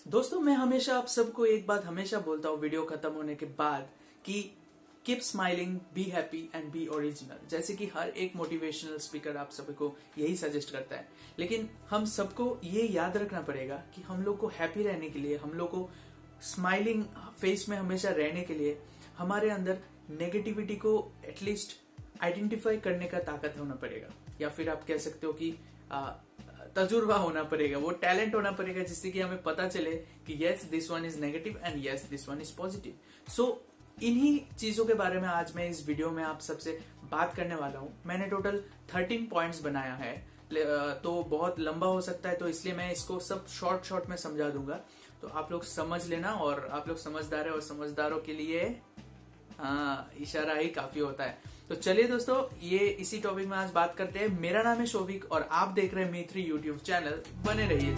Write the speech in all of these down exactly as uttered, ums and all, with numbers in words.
दोस्तों, मैं हमेशा आप सबको एक बात हमेशा बोलता हूँ वीडियो खत्म होने के बाद कि keep smiling, be happy and be original. जैसे कि हर एक मोटिवेशनल स्पीकर आप सबको यही सजेस्ट करता है, लेकिन हम सबको ये याद रखना पड़ेगा कि हम लोग को हैप्पी रहने के लिए, हम लोग को स्माइलिंग फेस में हमेशा रहने के लिए हमारे अंदर नेगेटिविटी को एटलीस्ट आइडेंटिफाई करने का ताकत होना पड़ेगा, या फिर आप कह सकते हो कि आ, तजुर्बा होना पड़ेगा, वो टैलेंट होना पड़ेगा जिससे कि हमें पता चले कि yes this one is negative and yes this one is positive. So इन्हीं चीजों के बारे में आज मैं इस वीडियो में आप सबसे बात करने वाला हूं। मैंने टोटल थर्टीन पॉइंट्स बनाया है, तो बहुत लंबा हो सकता है, तो इसलिए मैं इसको सब शॉर्ट शॉर्ट में समझा दूंगा, तो आप लोग समझ लेना। और आप लोग समझदार है और समझदारों के लिए हाँ इशारा ही काफी होता है। तो चलिए दोस्तों, ये इसी टॉपिक में आज बात करते हैं। मेरा नाम है शोभिक और आप देख रहे हैं मी थ्री यूट्यूब चैनल। बने रहिए।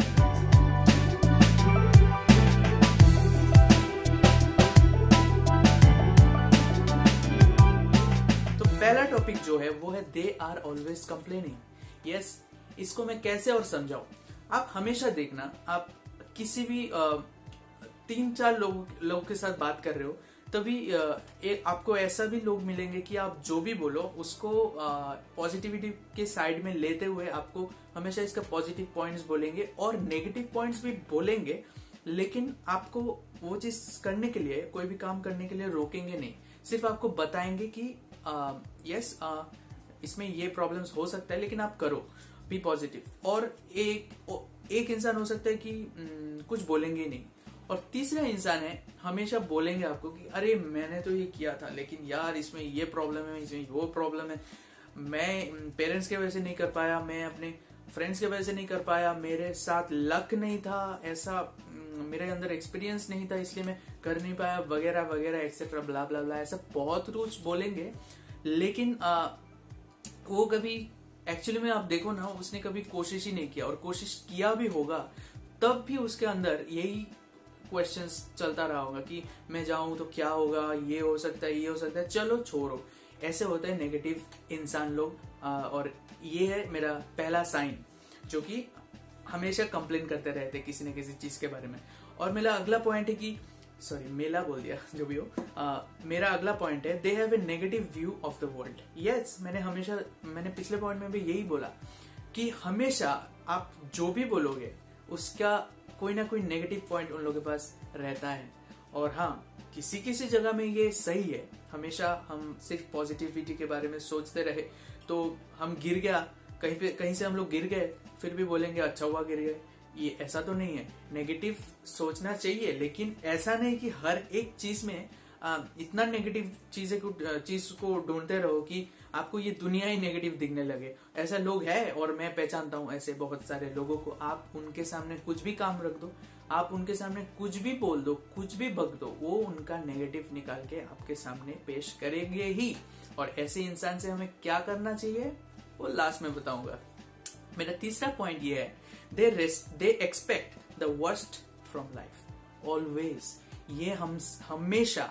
तो पहला टॉपिक जो है वो है they are always complaining. Yes, इसको मैं कैसे और समझाऊं। आप हमेशा देखना, आप किसी भी आ, तीन चार लोग लोगों के साथ बात कर रहे हो, तभी एक आपको ऐसा भी लोग मिलेंगे कि आप जो भी बोलो उसको पॉजिटिविटी के साइड में लेते हुए आपको हमेशा इसका पॉजिटिव पॉइंट्स बोलेंगे और नेगेटिव पॉइंट्स भी बोलेंगे, लेकिन आपको वो चीज करने के लिए, कोई भी काम करने के लिए रोकेंगे नहीं। सिर्फ आपको बताएंगे कि आ, यस आ, इसमें ये प्रॉब्लम्स हो सकता है, लेकिन आप करो, बी पॉजिटिव। और एक एक इंसान हो सकता है कि न, कुछ बोलेंगे नहीं, और तीसरा इंसान है हमेशा बोलेंगे आपको कि अरे मैंने तो ये किया था, लेकिन यार इसमें ये प्रॉब्लम है, इसमें वो प्रॉब्लम है, मैं पेरेंट्स के वजह से नहीं कर पाया, मैं अपने फ्रेंड्स के वजह से नहीं कर पाया, मेरे साथ लक नहीं था, ऐसा मेरे अंदर एक्सपीरियंस नहीं था इसलिए मैं कर नहीं पाया, वगैरह वगैरह एक्सेट्रा ब्ला ब्ला ब्ला, ऐसा बहुत कुछ बोलेंगे। लेकिन आ, वो कभी एक्चुअली में आप देखो ना, उसने कभी कोशिश ही नहीं किया, और कोशिश किया भी होगा तब भी उसके अंदर यही क्वेश्चंस चलता रहा होगा कि मैं जाऊं तो क्या होगा, ये हो सकता है, ये हो सकता है, चलो छोड़ो। ऐसे होते हैं नेगेटिव इंसान लोग। और ये है मेरा पहला साइन, जो कि हमेशा कंप्लेन करते रहते किसी न किसी चीज के बारे में। और मेरा अगला पॉइंट है कि सॉरी मेला बोल दिया, जो भी हो, आ, मेरा अगला पॉइंट है they have a negative view of the world. Yes, मैंने हमेशा मैंने पिछले पॉइंट में भी यही बोला कि हमेशा आप जो भी बोलोगे उसका कोई ना कोई नेगेटिव पॉइंट उन लोगों के पास रहता है। और हाँ, किसी किसी जगह में ये सही है, हमेशा हम सिर्फ पॉजिटिविटी के बारे में सोचते रहे तो हम गिर गया कहीं पे, कहीं से हम लोग गिर गए, फिर भी बोलेंगे अच्छा हुआ गिर गए। ये ऐसा तो नहीं है। नेगेटिव सोचना चाहिए, लेकिन ऐसा नहीं कि हर एक चीज में आ, इतना नेगेटिव चीजें को चीज को ढूंढते रहो कि आपको ये दुनिया ही नेगेटिव दिखने लगे। ऐसा लोग है, और मैं पहचानता हूँ ऐसे बहुत सारे लोगों को। आप उनके सामने कुछ भी काम रख दो, आप उनके सामने कुछ भी बोल दो, कुछ भी बक दो, वो उनका नेगेटिव निकाल के आपके सामने पेश करेंगे ही। और ऐसे इंसान से हमें क्या करना चाहिए वो लास्ट में बताऊंगा। मेरा तीसरा पॉइंट ये है they they expect the worst from life always. ये हम हमेशा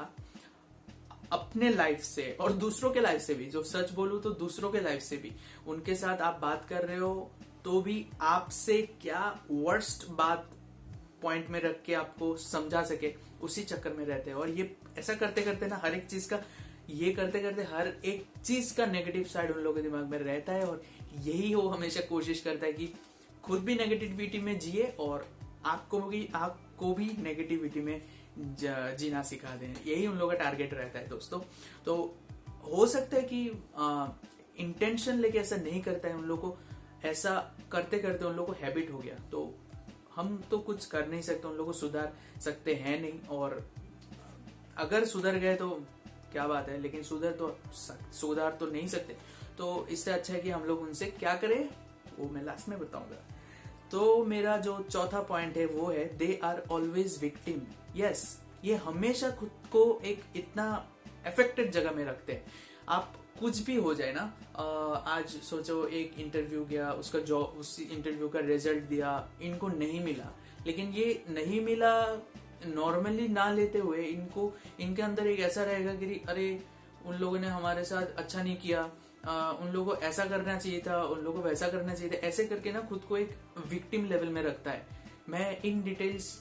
अपने लाइफ से और दूसरों के लाइफ से भी, जो सच बोलूं तो दूसरों के लाइफ से भी, उनके साथ आप बात कर रहे हो तो भी आपसे क्या वर्स्ट बात पॉइंट में रख के आपको समझा सके, उसी चक्कर में रहते हैं। और ये ऐसा करते करते ना, हर एक चीज का ये करते करते हर एक चीज का नेगेटिव साइड उन लोगों के दिमाग में रहता है, और यही वो हमेशा कोशिश करता है कि खुद भी नेगेटिविटी में जिए और आपको भी आपको भी नेगेटिविटी में जीना सिखा दें। यही उन लोगों का टारगेट रहता है दोस्तों। तो हो सकता है कि इंटेंशन लेके ऐसा नहीं करता है, उन लोगों को ऐसा करते करते उन लोगों को हैबिट हो गया, तो हम तो कुछ कर नहीं सकते, उन लोगों को सुधार सकते हैं नहीं। और अगर सुधर गए तो क्या बात है, लेकिन सुधर तो सुधार तो नहीं सकते। तो इससे अच्छा है कि हम लोग उनसे क्या करें वो मैं लास्ट में बताऊंगा। तो मेरा जो चौथा पॉइंट है वो है they are always victim. Yes, ये हमेशा खुद को एक इतना अफेक्टेड जगह में रखते हैं। आप कुछ भी हो जाए ना, आज सोचो एक इंटरव्यू गया, उसका जॉब, उस इंटरव्यू का रिजल्ट दिया, इनको नहीं मिला, लेकिन ये नहीं मिला नॉर्मली ना लेते हुए इनको इनके अंदर एक ऐसा रहेगा कि अरे उन लोगों ने हमारे साथ अच्छा नहीं किया, आ, उन लोगों को ऐसा करना चाहिए था, उन लोगों को वैसा करना चाहिए था, ऐसे करके ना खुद को एक विक्टिम लेवल में रखता है। मैं इन डिटेल्स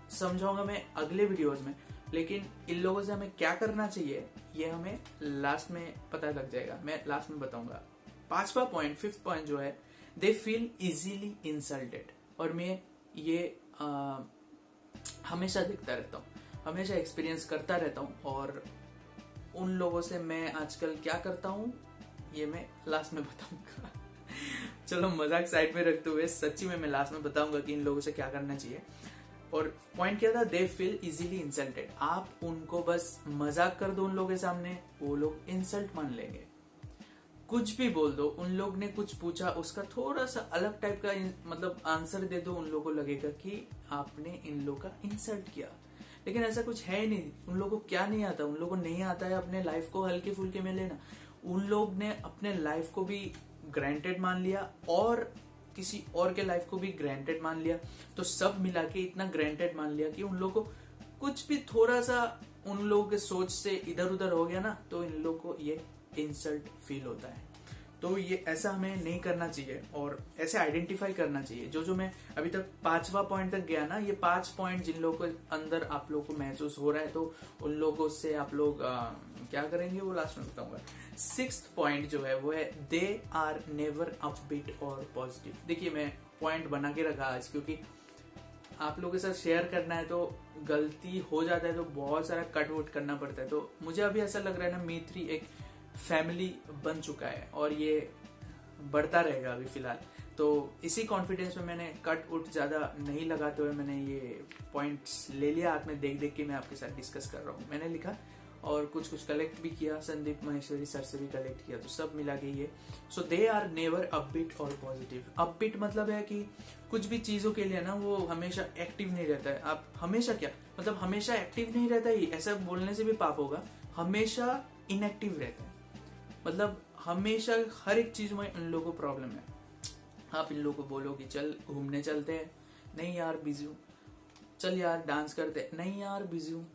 समझाऊंगा मैं अगले वीडियोस में, लेकिन इन लोगों से हमें क्या करना चाहिए ये हमें लास्ट में पता लग जाएगा, मैं लास्ट में बताऊंगा। पांचवा पॉइंट, फिफ्थ पॉइंट जो है, दे फील इजीली इंसल्टेड। और मैं ये आ, हमेशा देखता रहता हूँ, हमेशा एक्सपीरियंस करता रहता हूँ, और उन लोगों से मैं आजकल क्या करता हूँ ये मैं लास्ट में बताऊंगा। चलो मजाक साइड में रखते हुए सच्ची में मैं लास्ट में बताऊंगा कि इन लोगों से क्या करना चाहिए। और पॉइंट क्या था, दे फील इजीली इंसल्टेड। आप उनको बस मजाक कर दो उन लोगों के सामने, वो लोग इंसल्ट मान लेंगे। कुछ भी बोल दो, उन लोग ने कुछ पूछा उसका थोड़ा सा अलग टाइप का मतलब आंसर दे दो, उन लोगों को लगेगा कि आपने इन लोग का इंसल्ट किया। लेकिन ऐसा कुछ है ही नहीं। उन लोगों को क्या नहीं आता, उन लोगों को नहीं आता है अपने लाइफ को हल्के फुल्के में लेना। उन लोग ने अपने लाइफ को भी ग्रांटेड मान लिया और किसी और के लाइफ को भी ग्रांटेड मान लिया, तो सब मिला के इतना ग्रांटेड मान लिया कि उन लोगों को कुछ भी थोड़ा सा उन लोगों के सोच से इधर उधर हो गया ना, तो इन लोगों को ये इंसल्ट फील होता है। तो ये ऐसा हमें नहीं करना चाहिए और ऐसे आइडेंटिफाई करना चाहिए। जो जो मैं अभी तक पांचवा पॉइंट तक गया ना, ये पांच पॉइंट जिन लोगों के अंदर आप लोगों को महसूस हो रहा है, तो उन लोगों से आप लोग आ, क्या करेंगे वो लास्ट में बताऊंगा। सिक्स्थ पॉइंट जो है वो है, दे आर नेवर अपबीट और पॉजिटिव। देखिए मैं पॉइंट बना के रखा आज, क्योंकि आप लोगों के साथ शेयर करना है, तो गलती हो जाता है तो बहुत सारा कट वुट करना पड़ता है। तो मुझे अभी ऐसा लग रहा है ना, मी थ्री एक फैमिली बन चुका है और ये बढ़ता रहेगा अभी फिलहाल। तो इसी कॉन्फिडेंस में मैंने कट उट ज्यादा नहीं लगाते हुए मैंने ये पॉइंट्स ले लिया हाथ में, देख देख के मैं आपके साथ डिस्कस कर रहा हूँ। मैंने लिखा और कुछ कुछ कलेक्ट भी किया, संदीप महेश्वरी सर से भी कलेक्ट किया, तो सब मिला के ये। So they are never upbeat और पॉजिटिव। अपबीट मतलब है कि कुछ भी चीजों के लिए ना वो हमेशा एक्टिव नहीं रहता है। आप हमेशा क्या मतलब हमेशा एक्टिव नहीं रहता है, ऐसा बोलने से भी पाप होगा। हमेशा इनएक्टिव रहता है, मतलब हमेशा हर एक चीज में इन लोगों को प्रॉब्लम है। आप इन लोगों को बोलो कि चल घूमने चलते हैं, नहीं यार बिजी हूँ। चल यार डांस करते, नहीं यार बिजी हूँ।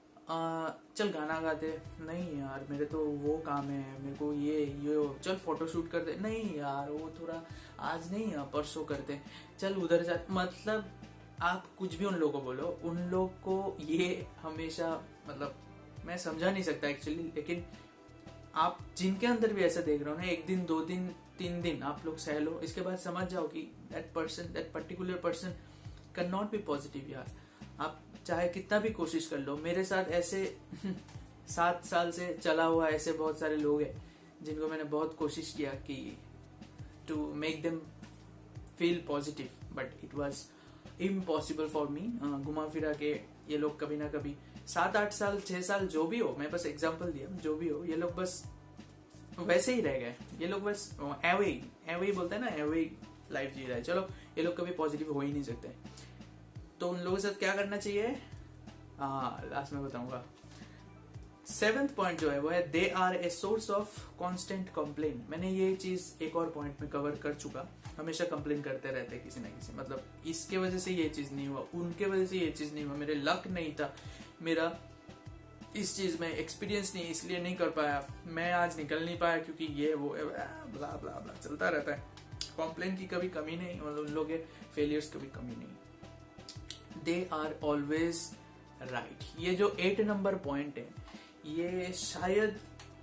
चल गाना गाते, नहीं यार मेरे तो वो काम है, मेरे को ये ये चल फोटो शूट करते, नहीं यार वो थोड़ा आज नहीं परसों करते, चल उधर जा। मतलब आप कुछ भी उन लोगों को बोलो, उन लोग को ये हमेशा मतलब मैं समझा नहीं सकता एक्चुअली, लेकिन आप जिनके अंदर भी ऐसा देख रहे हो ना, एक दिन दो दिन तीन दिन आप लोग सह लो, इसके बाद समझ जाओ कि that person that particular person can not be positive. यार आप चाहे कितना भी कोशिश कर लो, मेरे साथ ऐसे सात साल से चला हुआ ऐसे बहुत सारे लोग हैं जिनको मैंने बहुत कोशिश किया कि to make them feel positive, but it was impossible for me. घुमा फिरा के ये लोग कभी ना कभी सात आठ साल छह साल जो भी हो, मैं बस एग्जांपल दिया, जो भी हो, ये लोग बस वैसे ही रह गए। ये लोग बस एवे एवे बोलते हैं ना, एवे लाइफ जी रहा है। चलो ये लोग कभी पॉजिटिव हो ही नहीं सकते, तो उन लोगों के साथ क्या करना चाहिए हाँ लास्ट में बताऊंगा। सेवेंथ पॉइंट जो है वो है, they are a source of constant complain. मैंने ये चीज एक और पॉइंट में कवर कर चुका। हमेशा कंप्लेन करते रहते हैं किसी ना किसी, मतलब इसके वजह से ये चीज नहीं हुआ, उनके वजह से ये चीज नहीं हुआ, मेरे लक नहीं था, मेरा इस चीज में एक्सपीरियंस नहीं, इसलिए नहीं कर पाया, मैं आज निकल नहीं पाया क्योंकि ये वो ब्ला ब्ला ब्ला चलता रहता है। कॉम्प्लेन की कभी कमी नहीं, मतलब उन लोगों के फेलियर्स की कभी कमी नहीं। They are always right. ये जो एट नंबर पॉइंट है, ये शायद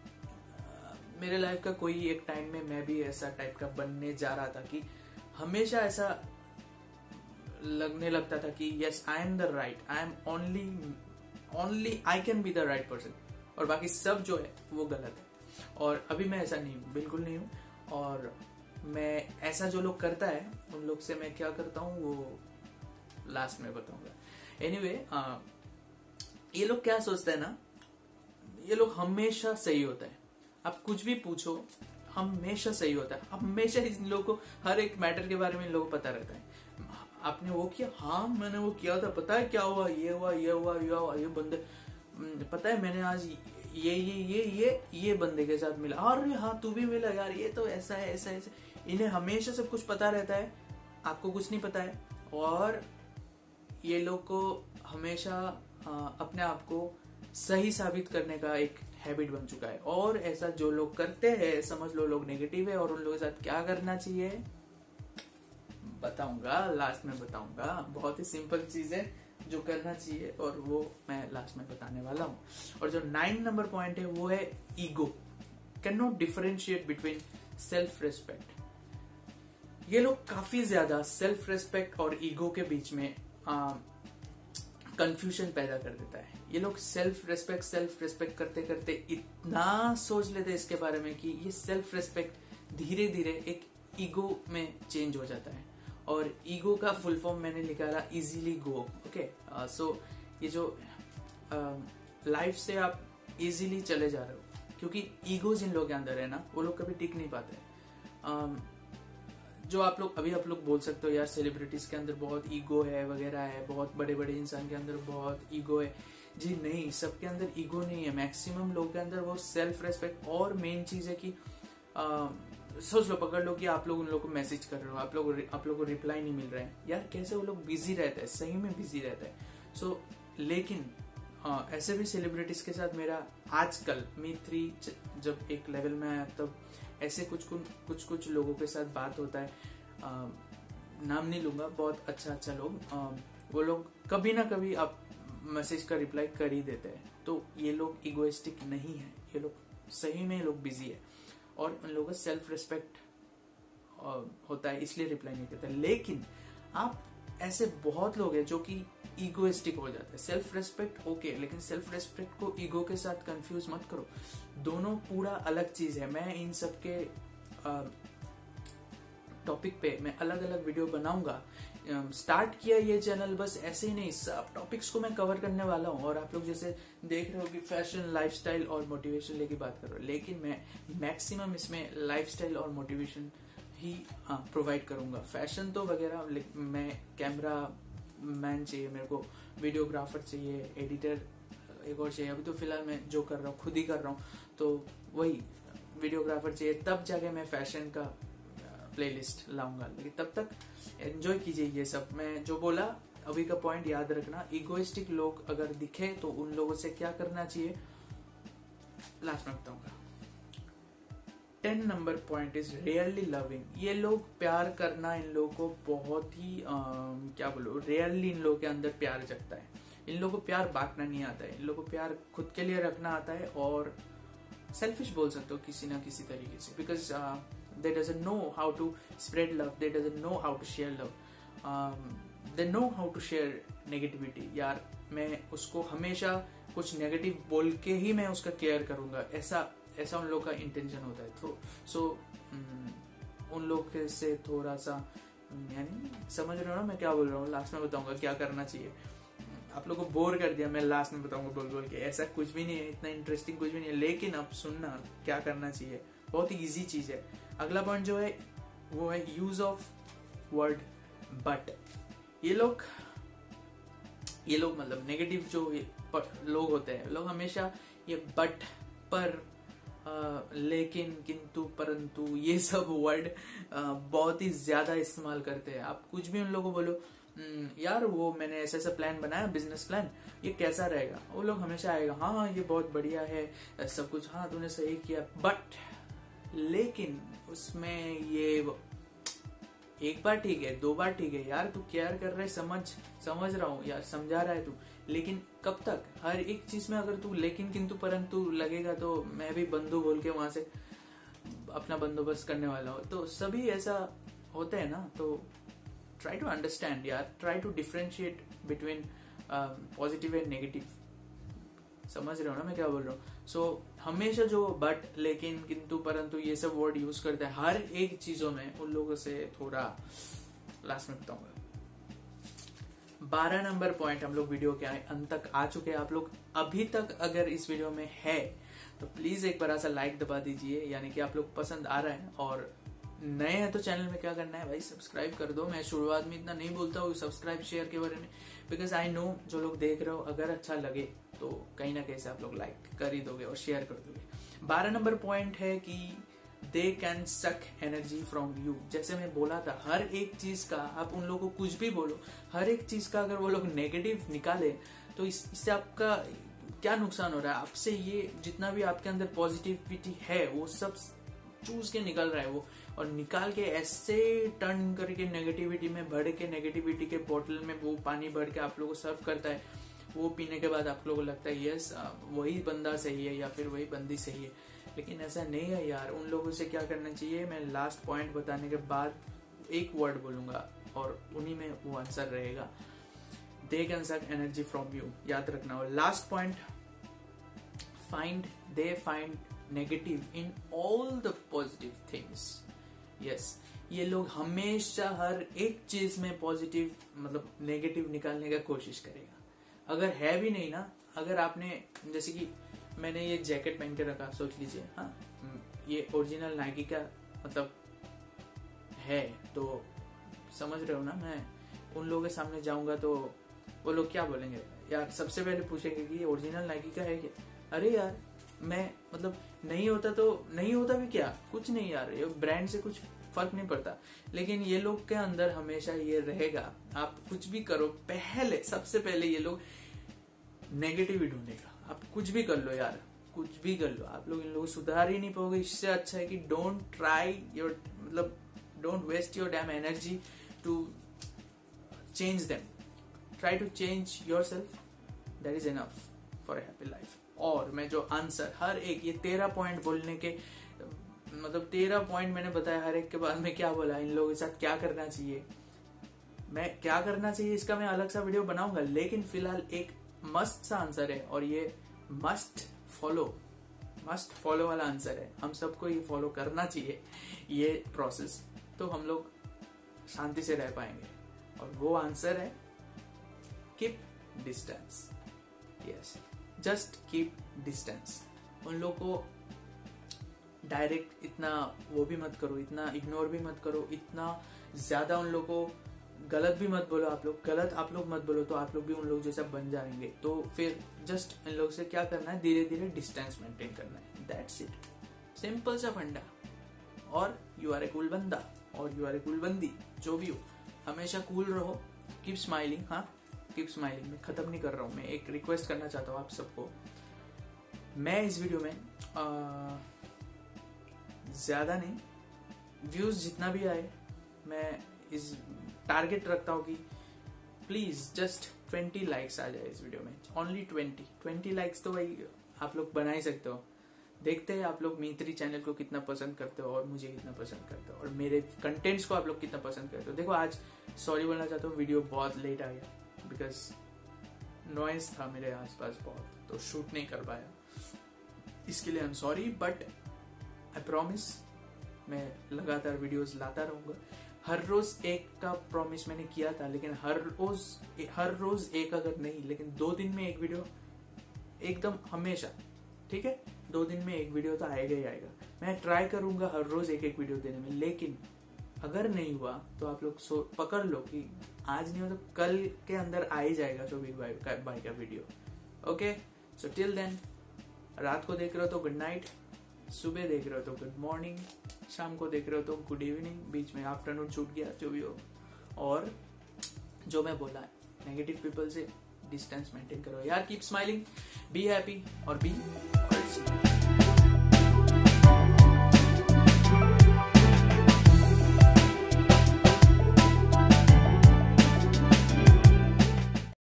मेरे लाइफ का कोई एक टाइम में मैं भी ऐसा टाइप का बनने जा रहा था कि हमेशा ऐसा लगने लगता था कि yes I am the right, I am only only I can be the right person, और बाकी सब जो है वो गलत है। और अभी मैं ऐसा नहीं हूँ, बिल्कुल नहीं हूँ। और मैं ऐसा जो लोग करता है उन लोग से मैं क्या करता हूँ वो लास्ट में बताऊंगा। एनीवे anyway, ये लोग क्या सोचते हैं ना, ये लोग हमेशा सही होता है। आप कुछ भी पूछो हमेशा सही होता है, हमेशा इन लोगों को हर एक मैटर के बारे में इन लोगों को पता रहता है। आपने वो किया, हाँ मैंने वो किया था, पता है क्या हुआ, ये हुआ ये हुआ ये हुआ, ये बंदे पता है मैंने आज ये ये ये ये ये बंदे के साथ मिला, अरे हाँ तू भी मिला यार, ये तो ऐसा है ऐसा ऐसा। इन्हें हमेशा सब कुछ पता रहता है, आपको कुछ नहीं पता है। और ये लोग को हमेशा आ, अपने आप को सही साबित करने का एक हैबिट बन चुका है। और ऐसा जो लोग करते हैं समझ लो लोग नेगेटिव है, और उन लोगों के साथ क्या करना चाहिए बताऊंगा, लास्ट में बताऊंगा। बहुत ही सिंपल चीज है, जो करना चाहिए, और वो मैं लास्ट में बताने वाला हूँ। और जो नाइन नंबर पॉइंट है वो है ego. Can not differentiate between self respect. ये लोग काफी ज्यादा सेल्फ रेस्पेक्ट और ईगो के बीच में कंफ्यूजन पैदा कर देता है। ये लोग सेल्फ रेस्पेक्ट सेल्फ रेस्पेक्ट करते करते इतना सोच लेते हैं इसके बारे में कि ये सेल्फ रेस्पेक्ट धीरे धीरे एक ईगो में चेंज हो जाता है। और ईगो का फुल फॉर्म मैंने निकाला इजीली गो। ओके, सो ये जो लाइफ uh, से आप इजीली चले जा रहे हो, क्योंकि ईगो जिन लोगों के अंदर है ना, वो लोग कभी टिक नहीं पाते। um, जो आप लोग अभी आप लोग बोल सकते हो यार सेलिब्रिटीज के अंदर बहुत ईगो है वगैरह है, बहुत बड़े बड़े इंसान के अंदर बहुत ईगो है। जी नहीं, सबके अंदर ईगो नहीं है। मैक्सिमम लोगों के अंदर वो सेल्फ रेस्पेक्ट, और मेन चीज है कि आ, सोच लो, पकड़ लो कि आप लोग उन लोगों को मैसेज कर रहे हो, आप लोग आप लोग को रिप्लाई नहीं मिल रहा है, यार कैसे वो लोग बिजी रहते हैं, सही में बिजी रहता है। सो so, लेकिन आ, ऐसे भी सेलिब्रिटीज के साथ मेरा आजकल मी थ्री जब एक लेवल में आया, तब ऐसे कुछ कुछ कुछ लोगों के साथ बात होता है। आ, नाम नहीं लूंगा, बहुत अच्छा अच्छा लोग, आ, वो लोग कभी ना कभी आप मैसेज का रिप्लाई कर ही देते हैं। तो ये लोग इगोइस्टिक नहीं है, ये लोग सही में लोग बिजी है, और उन लोगों का सेल्फ रेस्पेक्ट होता है, इसलिए रिप्लाई नहीं करते। लेकिन आप ऐसे बहुत लोग हैं जो कि ईगोइस्टिक हो जाते हैं। सेल्फ रेस्पेक्ट ओके, लेकिन सेल्फ रेस्पेक्ट को ईगो के साथ कंफ्यूज मत करो, दोनों पूरा अलग चीज है। मैं इन सब के टॉपिक पे मैं अलग अलग वीडियो बनाऊंगा। स्टार्ट किया ये चैनल बस ऐसे ही नहीं, सब टॉपिक्स को मैं कवर करने वाला हूँ। और आप लोग जैसे देख रहे हो कि फैशन, लाइफस्टाइल और मोटिवेशन लेके बात कर रहे हो, लेकिन मैं मैक्सिमम इसमें लाइफस्टाइल और मोटिवेशन ही प्रोवाइड करूंगा। फैशन तो वगैरह मैं कैमरा मैन चाहिए, मेरे को वीडियोग्राफर चाहिए, एडिटर एक और चाहिए। अभी तो फिलहाल मैं जो कर रहा हूँ खुद ही कर रहा हूँ, तो वही वीडियोग्राफर चाहिए, तब जाके मैं फैशन का प्लेलिस्ट लाऊंगा। लेकिन तब तक एंजॉय कीजिए ये सब। मैं जो बोला अभी का पॉइंट याद रखना, इगोइस्टिक लोग अगर दिखे तो उन लोगों से क्या करना चाहिए लास्ट में बताऊंगा। Ten number point is rarely loving. ये लोग प्यार करना, इन लोगों को बहुत ही आ, क्या बोलो, रियरली इन लोगों के अंदर प्यार जगता है। इन लोगों को प्यार बांटना नहीं आता है, इन लोगों को प्यार खुद के लिए रखना आता है, और सेल्फिश बोल सकते हो किसी ना किसी तरीके से, because they doesn't know how to spread love, they doesn't know how to share love, um, they know how to share negativity। यार मैं उसको हमेशा कुछ नेगेटिव बोल के ही मैं उसका केयर करूंगा, ऐसा ऐसा उन लोग का इंटेंशन होता है। तो सो so, उन लोग से थोड़ा सा, यानी समझ रहे हो ना मैं क्या बोल रहा हूँ। लास्ट में बताऊंगा क्या करना चाहिए। आप लोगों को बोर कर दिया, मैं लास्ट में बताऊंगा बोल बोल के, ऐसा कुछ भी नहीं है, इतना इंटरेस्टिंग कुछ भी नहीं है। लेकिन अब सुनना क्या करना चाहिए, बहुत ही इजी चीज है। अगला पॉइंट जो है वो है यूज ऑफ वर्ड बट। ये लोग ये लोग मतलब नेगेटिव जो लोग होते हैं, लोग हमेशा ये बट, पर, आ, लेकिन, किंतु, परंतु, ये सब वर्ड बहुत ही ज्यादा इस्तेमाल करते हैं। आप कुछ भी उन लोगों को बोलो, यार वो मैंने ऐसा ऐसा प्लान बनाया, बिजनेस प्लान, ये कैसा रहेगा, वो लोग हमेशा आएगा हाँ ये बहुत बढ़िया है सब कुछ, हाँ तूने सही किया, बट, लेकिन उसमें ये एक बार ठीक है, दो बार ठीक है, यार तू केयर कर रहा है, समझ समझ रहा हूँ यार, समझा रहा है तू, लेकिन कब तक? हर एक चीज में अगर तू लेकिन, किंतु, परंतु लगेगा तो मैं भी बंधु बोल के वहां से अपना बंदोबस्त करने वाला हूँ। तो सभी ऐसा होते हैं ना, तो ट्राई टू अंडरस्टैंड यार, try to differentiate between positive and negative. समझ रहे हो ना मैं क्या बोल रहा हूँ? सो so, हमेशा जो बट, लेकिन, किंतु, परंतु ये सब वर्ड यूज करते हैं हर एक चीजों में, उन लोगों से थोड़ा लास्ट में बताऊंगा। बारह नंबर पॉइंट हम लोग वीडियो के अंत तक आ चुके हैं। आप लोग अभी तक अगर इस वीडियो में है तो प्लीज एक बार ऐसा लाइक दबा दीजिए, यानी कि आप लोग पसंद आ रहा है। और नए हैं तो चैनल में क्या करना है भाई, सब्सक्राइब कर दो। मैं शुरुआत में इतना नहीं बोलता हूँ सब्सक्राइब शेयर के बारे में, बिकॉज आई नो जो लोग देख रहे हो अगर अच्छा लगे तो कहीं ना कहीं से आप लोग लाइक कर ही दोगे और शेयर कर दोगे। बारह नंबर पॉइंट है कि they can suck energy from you. जैसे मैं बोला था, हर एक चीज का आप उन लोगों को कुछ भी बोलो, हर एक चीज का अगर वो लोग नेगेटिव निकाले तो इस, इससे आपका क्या नुकसान हो रहा है? आपसे ये जितना भी आपके अंदर पॉजिटिविटी है वो सब चूस के निकल रहा है वो, और निकाल के ऐसे टर्न करके नेगेटिविटी में भर के, नेगेटिविटी के बोतल में वो पानी भर के आप लोगों को सर्व करता है। वो पीने के बाद आप लोगों को लगता है यस वही बंदा सही है या फिर वही बंदी सही है, लेकिन ऐसा नहीं है यार। उन लोगों से क्या करना चाहिए, मैं लास्ट पॉइंट बताने के बाद एक वर्ड बोलूंगा और उन्हीं में वो आंसर रहेगा। They can suck energy from you, याद रखना। और last point, find they find negative in all the positive things. Yes, ये लोग हमेशा हर एक चीज में पॉजिटिव मतलब नेगेटिव निकालने का कोशिश करेगा। अगर है भी नहीं ना, अगर आपने जैसे कि मैंने ये जैकेट पहन के रखा, सोच लीजिए, हाँ ये ओरिजिनल नाइकी का मतलब है, तो समझ रहे हो ना, मैं उन लोगों के सामने जाऊंगा तो वो लोग क्या बोलेंगे यार, सबसे पहले पूछेंगे कि ये ओरिजिनल नाइकी का है क्या। अरे यार मैं मतलब नहीं होता तो नहीं होता भी क्या, कुछ नहीं यार, ये ब्रांड से कुछ फर्क नहीं पड़ता। लेकिन ये लोग के अंदर हमेशा ये रहेगा, आप कुछ भी करो पहले सबसे पहले ये लोग नेगेटिव ही ढूंढेगा। आप कुछ भी कर लो यार, कुछ भी कर लो, आप लोग इन लोगों को सुधार ही नहीं पाओगे। इससे अच्छा है कि डोंट ट्राई योर मतलब don't waste your damn energy to change them, try to change yourself, that is enough for a happy life. और मैं जो आंसर हर एक ये तेरह पॉइंट बोलने के मतलब तेरह पॉइंट मैंने बताया, हर एक के बाद में क्या बोला, इन लोगों के साथ क्या करना चाहिए, मैं क्या करना चाहिए इसका मैं अलग सा वीडियो बनाऊंगा। लेकिन फिलहाल एक मस्ट सा आंसर है, और ये मस्ट फॉलो मस्ट फॉलो वाला आंसर है। हम सबको ये फॉलो करना चाहिए ये प्रोसेस, तो हम लोग शांति से रह पाएंगे। और वो आंसर है keep distance. Yes, just keep distance. उन लोग को डायरेक्ट इतना वो भी मत करो, इतना इग्नोर भी मत करो, इतना ज्यादा उन लोग को गलत भी मत बोलो। आप लोग गलत आप लोग मत बोलो तो आप लोग भी उन लोग जैसा बन जाएंगे। तो फिर जस्ट इन लोग से क्या करना है, धीरे धीरे डिस्टेंस मेंटेन करना है, दैट्स इट, सिंपल सा फंडा। और यू आर ए कूल बंदा और यू आर ए कूल बंदी, जो भी हो हमेशा कूल रहो, कीप स्माइलिंग। हाँ कीप स्माइलिंग, मैं खत्म नहीं कर रहा हूँ, मैं एक रिक्वेस्ट करना चाहता हूँ आप सबको। मैं इस वीडियो में आ, ज्यादा नहीं, व्यूज जितना भी आए मैं इस टारगेट रखता हूँ कि प्लीज जस्ट ट्वेंटी लाइक्स आ जाए इस वीडियो में, ओनली ट्वेंटी ट्वेंटी लाइक्स तो भाई आप लोग बना ही सकते हो। देखते हैं आप लोग मित्री चैनल को कितना पसंद करते हो और मुझे कितना पसंद करते हो और मेरे कंटेंट्स को आप लोग कितना पसंद करते हो। देखो आज सॉरी बोलना चाहता हूँ, वीडियो बहुत लेट आ गया बिकॉज नॉइज था मेरे आसपास बहुत, तो शूट नहीं कर पाया, इसके लिए I am sorry. But I promise मैं लगातार वीडियोस लाता रहूंगा। हर रोज एक का प्रॉमिस मैंने किया था, लेकिन हर रोज हर रोज एक अगर नहीं, लेकिन दो दिन में एक वीडियो एकदम हमेशा, ठीक है, दो दिन में एक वीडियो तो आएगा ही आएगा। मैं ट्राई करूंगा हर रोज एक एक वीडियो देने में, लेकिन अगर नहीं हुआ तो आप लोग सो पकड़ लो कि आज नहीं हो तो कल के अंदर आ ही जाएगा शोभिक भाई का, भाई का video. Okay, so till then, रात को देख रहे हो तो गुड नाइट, सुबह देख रहे हो तो गुड मॉर्निंग, शाम को देख रहे हो तो गुड इवनिंग, बीच में आफ्टरनून छूट गया, जो भी हो। और जो मैं बोला है, नेगेटिव पीपल से डिस्टेंस मेंटेन करो यार, कीप स्माइलिंग, बी हैप्पी और बी